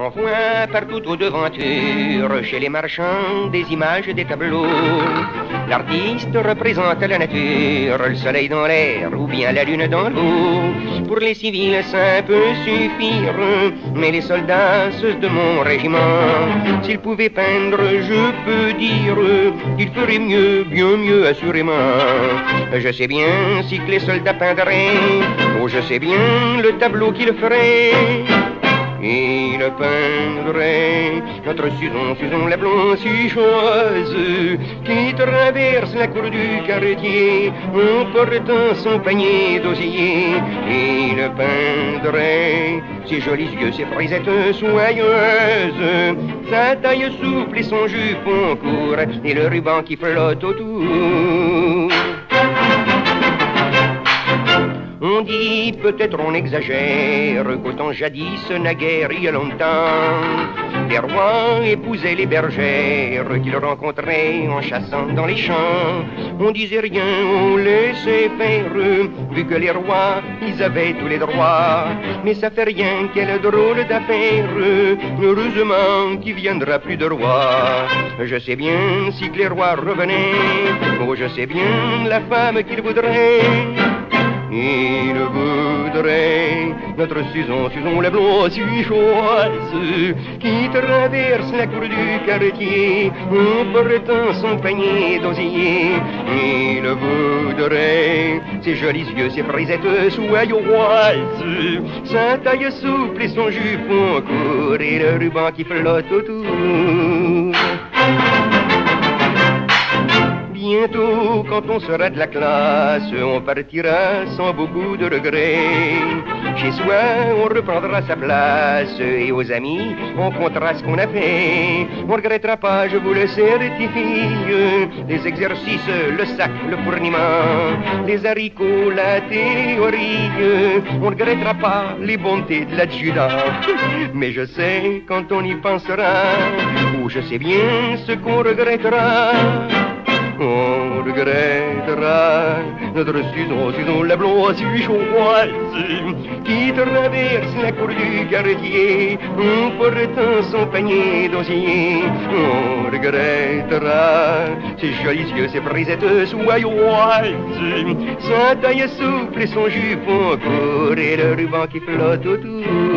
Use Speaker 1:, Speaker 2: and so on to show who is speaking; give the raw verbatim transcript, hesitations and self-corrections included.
Speaker 1: On voit partout aux devantures, chez les marchands, des images, des tableaux. L'artiste représente la nature, le soleil dans l'air ou bien la lune dans l'eau. Pour les civils, ça peut suffire, mais les soldats, ceux de mon régiment, s'ils pouvaient peindre, je peux dire qu'ils feraient mieux, bien mieux assurément. Je sais bien si que les soldats peindraient, oh je sais bien le tableau qu'ils feraient. Il peindrait notre Suzon, Suzon la blanchisseuse, qui traverse la cour du quartier en portant son panier d'osier. Il peindrait ses jolis yeux, ses frisettes soyeuses, sa taille souple et son jupon court, et le ruban qui flotte autour. On dit, peut-être on exagère, qu'au temps jadis, naguère, il y a longtemps, les rois épousaient les bergères qu'ils rencontraient en chassant dans les champs. On disait rien, on laissait faire, vu que les rois, ils avaient tous les droits. Mais ça fait rien, quelle drôle d'affaire, heureusement qu'il viendra plus de rois. Je sais bien si que les rois revenaient, oh je sais bien la femme qu'ils voudraient. Il voudrait notre Suzon, Suzon la blanchisseuse, qui traverse la cour du quartier en portant son panier d'osier. Il voudrait ses jolis yeux, ses frisettes soyeuses, sa taille souple et son jupon court, et le ruban qui flotte autour. Bientôt, quand on sera de la classe, on partira sans beaucoup de regrets. Chez soi, on reprendra sa place, et aux amis, on comptera ce qu'on a fait. On ne regrettera pas, je vous le certifie, les exercices, le sac, le fourniment, les haricots, la théorie. On ne regrettera pas les bontés de l'adjudant. Mais je sais, quand on y pensera, ou je sais bien ce qu'on regrettera. On regrettera notre Suzon, Suzon la blanchisseuse, qui traverse la cour du quartier en portant son panier d'osier. On regrettera ses jolis yeux, ses frisettes soyeuses, sa taille souple et son jupon court, et le ruban qui flotte autour.